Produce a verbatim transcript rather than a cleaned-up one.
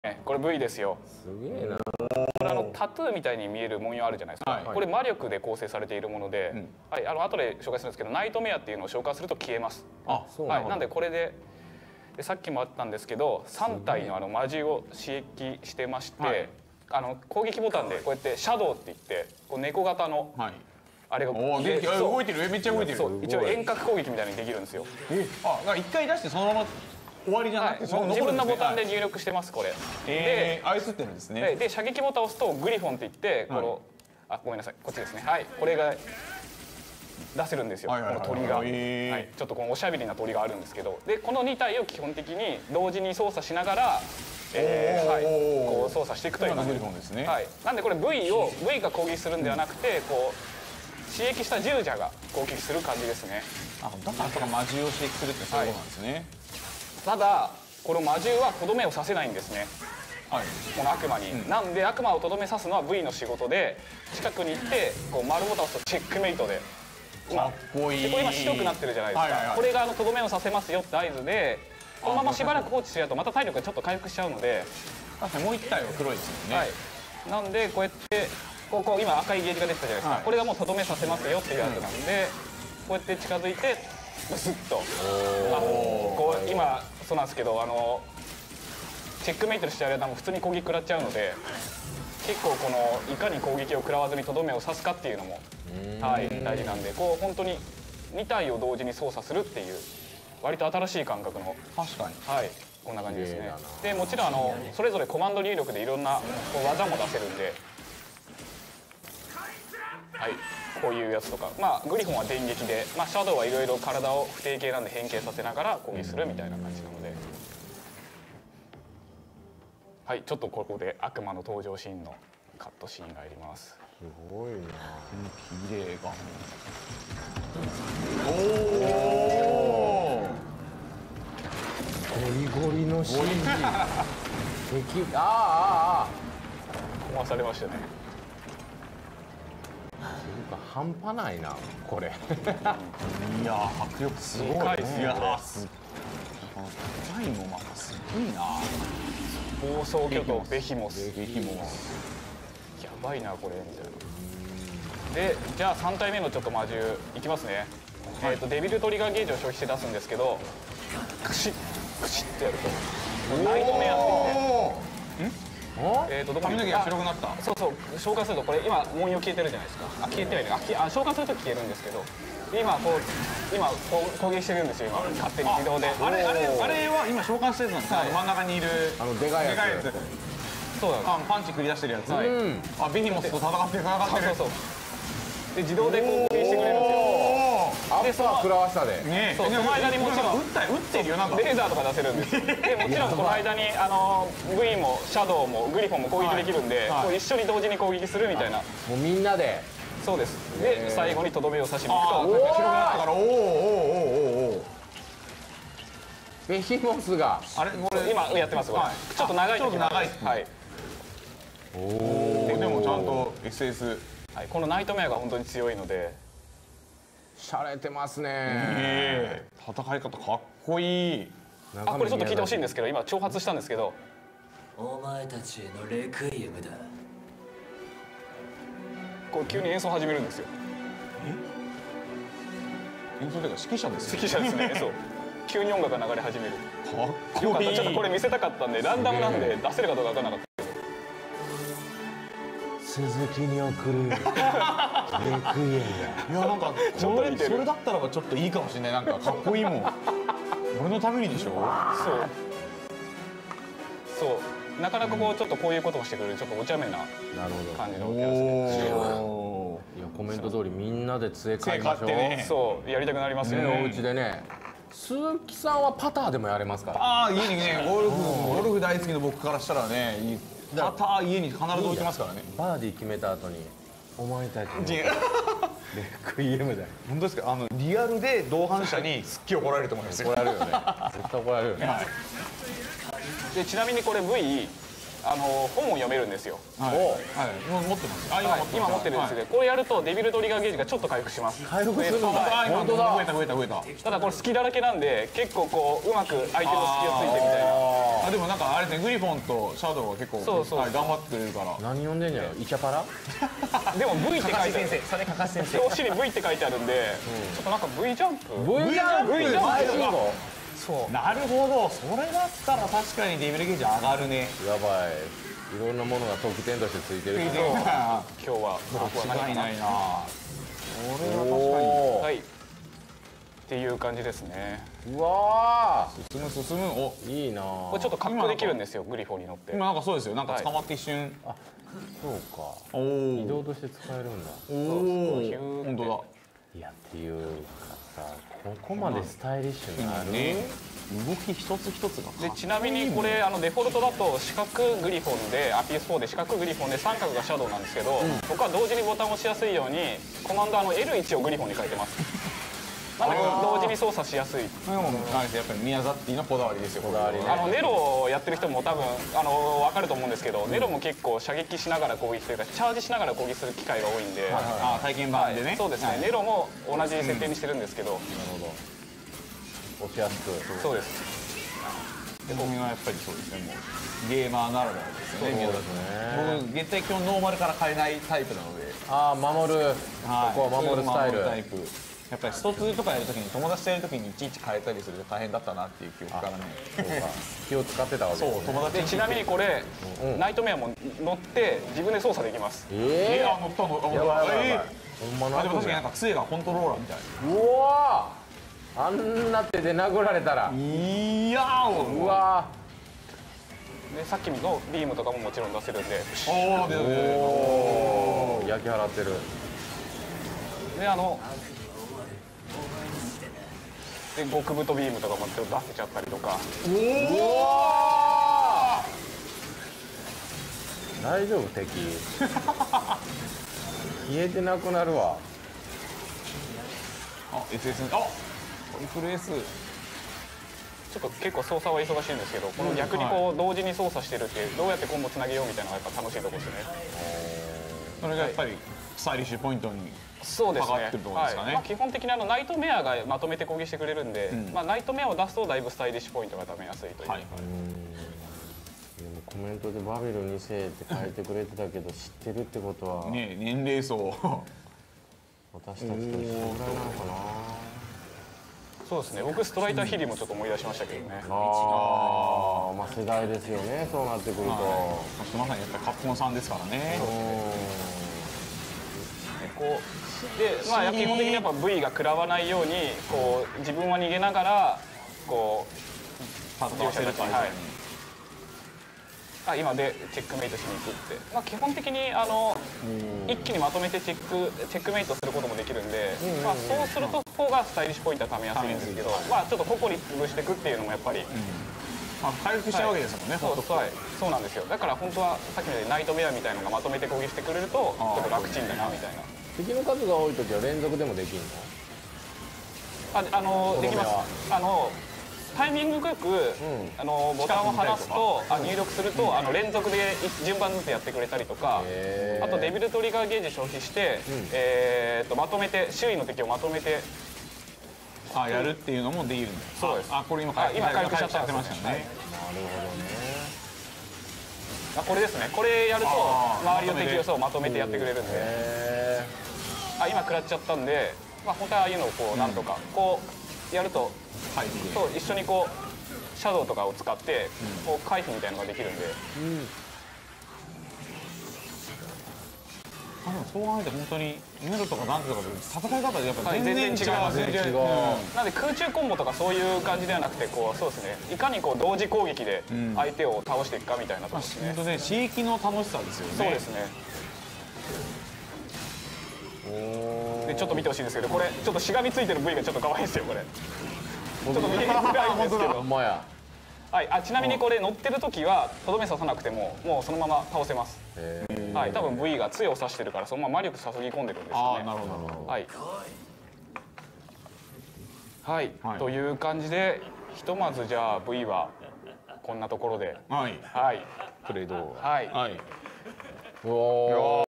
これ ブイ ですよ。 すげえな。 これあのタトゥーみたいに見える文様あるじゃないですか、はい、これ魔力で構成されているもので、うん、はい、あの後で紹介するんですけど、ナイトメアっていうのを紹介すると消えます。あ、そうなん、はい、なんでこれで、でさっきもあったんですけど、さん体のあの魔獣を刺激してまして、はい、あの攻撃ボタンでこうやってシャドウって言ってこう猫型の、はい、あれが動いてる、めっちゃ動いてる。 そう、一応遠隔攻撃みたいにできるんですよ。 あ、一回出してそのまま終わりじゃなくて、 はい、自分のボタンで入力してますこれ。 ええ、操ってるんですね。 で射撃ボタンを押すとグリフォンって言って、この、あ、ごめんなさい、こっちですね。はい、これが出せるんですよ。この鳥が、はい、ちょっとこのおしゃべりな鳥があるんですけど、でこのに体を基本的に同時に操作しながら、えー、はい、こう操作していくというグリフォンですね。 はい、なんでこれ ブイ を ブイ が攻撃するんではなくて、こう刺激した従者が攻撃する感じですね。 あ、だからとか魔獣を刺激するってそういうことなんですね。はい、 ただこの魔獣はとどめを刺せないんですね、はい、この悪魔に、うん、なんで悪魔をとどめ刺すのは ブイ の仕事で、近くに行ってこう丸ボタンを押すとチェックメイトで、 かっこいい。 でこれ今白くなってるじゃないですか、はいはいはい、これがあのとどめを刺せますよって合図で、このまましばらく放置するとまた体力がちょっと回復しちゃうので、 確かにもう一体は黒いですよね、はい、 なんでこうやってこうこう今赤いゲージが出てたじゃないですか、はい、これがもうとどめさせますよっていうやつなんで、こうやって近づいてブスッと、あこう今そうなんですけど、あのチェックメイトしてやる間も普通に攻撃食らっちゃうので、結構このいかに攻撃を食らわずにとどめを刺すかっていうのも、はい、大事なんで、こう本当にに体を同時に操作するっていう割と新しい感覚の、 確かに、 はい、こんな感じですね。でもちろんあのそれぞれコマンド入力でいろんなこう技も出せるんで、はい、こういうやつとか、まあグリフォンは電撃で、まあ、シャドウはいろいろ体を不定形なんで変形させながら攻撃するみたいな感じなので、はい、ちょっとここで悪魔の登場シーンのカットシーンがあります。 すごいな。 綺麗が。おお。 ゴリゴリの シージー。敵、ああああ。 壊されましたね。 半端ないなこれ。 いや迫力すごいね。いやす。デザインもまたすごいな。 暴走巨頭ベヒモス。 ベヒモス。 やばいなこれみたいな。でじゃあさん体目のちょっと魔獣いきますね。はい、えっとデビルトリガーゲージを消費して出すんですけど、クシックシッってやるとナイトメアって言って。ん？えーとどこに髪の毛が白くなった。 そうそう、召喚するとこれ今文様消えてるじゃないですか。あ、消えてはいない。あ、召喚するとき消えるんですけど、今こう今こう攻撃してるんですよ今勝手に自動で。 あれあれあれは今召喚してるんですか。真ん中にいるあのでかいやつ。 そうなんです。 あ、パンチ繰り出してるやつ。あ、ベヒモスと戦ってる戦ってる。 そうそうそう。で自動でこう攻撃してくれるんですよ。 アッパー食らわしたで。 ね、そう、その間にもちろん撃った撃ってるよなんか。 レーザーとか出せるんですよ。でもちろんこの間にあの ブイ もシャドウもグリフォンも攻撃できるんで、こう一緒に同時に攻撃するみたいな。 もうみんなで。 そうです。で最後にとどめを刺しに行くと。 白くなったからおおおおおお。 ベヒモスが。 あれこれ今やってますこれ。ちょっと長い。ちょっと長い。はい。 おお。でもちゃんと エスエス。 はい、このナイトメアが本当に強いので。 しゃれてますね。 ええ、戦い方かっこいい。 あ、これちょっと聞いてほしいんですけど、今挑発したんですけど。 お前たちへのレクイエムだ。 こう急に演奏始めるんですよ。 え？演奏というか指揮者です。 指揮者ですね。そう。急に音楽が流れ始める。 かっこいい。 よかった。ちょっとこれ見せたかったんで、ランダムなんで出せるかどうかわからなかった。 鈴木に送るレクイエムだ。 いやなんかそれそれだったらばちょっといいかもしれない。なんかかっこいいもん。俺のためにでしょ。 そうそうなかなかこうちょっとこういうことをしてくれるちょっとお茶目な感じのキャラですね。いやコメント通りみんなで杖買いましょう。 ね、そうやりたくなりますよね。 お家でね。鈴木さんはパターでもやれますから。 ああ家にねゴルフゴルフ大好きな僕からしたらねいい。パター家に必ず置いてますからね。 バーディー決めた後にお前たちのレクイエムだよ。 本当ですか。あのリアルで同伴者にすっげえ怒られると思いますよ。 怒られるよね。絶対怒られるよね。 でちなみにこれ ブイ あの本を読めるんですよ。 はい。はい。持ってます。あ今今持ってるんですけど、これやるとデビルトリガーゲージがちょっと回復します。 回復するんだ。 本当だ。増えた増えた増えた。 ただこれ隙だらけなんで結構こううまく相手の隙をついてみたいな。 あでもなんかあれねグリフォンとシャドウが結構そうそうはい頑張ってくれるから。 何読んでんじゃろイチャパラでも V って書いてあるそれかかし先生。 表紙に V って書いてあるんで、ちょっとなんか V ジャンプ V ジャンプ V ジャンプ前信号そうなるほど、それだったら確かにデビルゲージ上がるね。 やばいいろんなものが得点としてついてるけど今日は僕は何かな間違いないな。これは確かに。 おーはいっていう感じですね。 うわ進む進む。お、 ーいいなこれちょっと格好できるんですよグリフォンに乗って。 今なんかそうですよ。なんか捕まって一瞬。 そうかお移お。 動として使えるんだおヒューお。 って本当だ。 いやっていうかさここまでスタイリッシュになる、 ね。動き一つ一つがかっこいい。 でちなみにこれあのデフォルトだと四角グリフォンで アールピーエスフォー で四角グリフォンで三角がシャドウなんですけど、僕は同時にボタンを押しやすいようにコマンドあの エルワン をグリフォンに変えてます。なので同時に操作しやすい。 これもなんですやっぱり宮崎のこだわりですよ。こだわりね。 あのネロをやってる人も多分あの分かると思うんですけど、ネロも結構射撃しながら攻撃というかチャージしながら攻撃する機会が多いんで、 あ体験版でね。 そうですね、ネロも同じ設定にしてるんですけど、 なるほど押しやすくそうです。 で僕はやっぱりそうですね。もうゲーマーならではですよね。宮崎ね僕絶対基本ノーマルから変えないタイプなので。 ああ守る、 はいここは守るスタイル守るタイプ。やっぱりストツーとかやるときに友達とやるときにいちいち変えたりすると大変だったなっていう記憶からね。 そうか気を使ってたわけそうですね友達でちなみにこれ、ナイトメアも乗って自分で操作できます。 ええー、あ乗ったの。あえやばいやばいやえばいほんまーあでも確かにななんか杖がコントローラーみたい。 うわーあんな手で殴られたらいやーうわでさっきのビームとかももちろん出せるんで、 おお出た出た出た。 おー焼き払ってるであので極太ビームとかもちょっと出せちゃったりとか。 大丈夫敵消えてなくなるわあ エスエス あトリプル S。 ちょっと結構操作は忙しいんですけど、この逆にこう同時に操作してるってどうやってコンボつなげようみたいなのがやっぱ楽しいところですよね。 それがやっぱりスタイリッシュポイントに。 そうですね。 かかってるところですかねはいまあ、基本的にあのナイトメアがまとめて攻撃してくれるんで、 んまあナイトメアを出すとだいぶスタイリッシュポイントがためやすいという。 はい。 でもコメントでバビルに世って書いてくれてたけど知ってるってことは、 ね年齢層。 私たちと一緒ぐらいなのかなそうですね。僕ストライターヒリもちょっと思い出しましたけどね。 ああまあ世代ですよねそうなってくると、 まさにやっぱりカプコンさんですからね。 でこうでまあ基本的にやっぱ V が食らわないようにこう自分は逃げながらこうパッと合わせる感じ。 はいあ今でチェックメイトしに行くって、まあ、基本的にあの一気にまとめてチェックチェックメイトすることもできるんで、まあ、そうすると方がスタイリッシュポイントはためやすいんですけど、まあ、ちょっと個々に潰していくっていうのもやっぱり、 まあ回復しちゃうわけですもんね。 そうそうはいそうなんですよ。だから本当はさっきみたいにナイトメアみたいなのがまとめて攻撃してくれるとちょっと楽ちんだなみたいな。 敵の数が多い時は連続でもできるのああのできますあのタイミングよく、あのボタンを離すとあ入力すると、あの連続で順番ずつやってくれたりとか、 へーあとデビルトリガーゲージ消費して、えー、とまとめて周囲の敵をまとめてあやるっていうのもできるんだ。 そうです。 あこれ今あ今回復しちゃったんですましたね。 なるほあこれですね。これやるとあー周りの敵をそうまとめてやってくれるんで、 どねへあ今食らっちゃったんで、まあ、本当はああいうのをこうなんとか、こうやると回復で。 そう一緒にこうシャドウとかを使ってこう回避みたいなのができるんで。 あでもそう考えて本当にネロとかダンテとかで戦い方でやっぱはい全然違う。 全然違います全然違うなので空中コンボとかそういう感じではなくてこうそうですねいかにこう同時攻撃で相手を倒していくかみたいなところですね、 本当ね刺激の楽しさですよね。 そうですねでちょっと見てほしいんですけどこれちょっとしがみついてる部位がちょっと可愛いんですよこれちょっと見えづらいんですけえほどんまやはい、あちなみにこれ乗ってる時はとどめ刺さなくてももうそのまま倒せますへーはい多分 V が杖を刺してるからそのまま魔力注ぎ込んでるんですよねああなるほどなるほど。 はい、はいはいという感じでひとまずじゃあ V はこんなところではい。 はいプレイ動画。 はいはい。 うおー